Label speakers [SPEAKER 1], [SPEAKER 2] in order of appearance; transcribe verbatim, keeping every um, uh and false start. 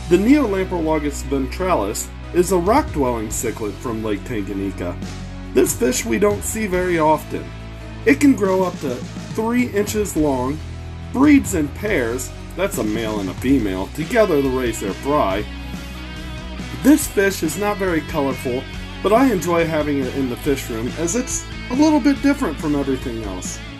[SPEAKER 1] The Neolamprologus Ventralis is a rock-dwelling cichlid from Lake Tanganyika. This fish we don't see very often. It can grow up to three inches long, breeds in pairs, that's a male and a female, together to raise their fry. This fish is not very colorful, but I enjoy having it in the fish room as it's a little bit different from everything else.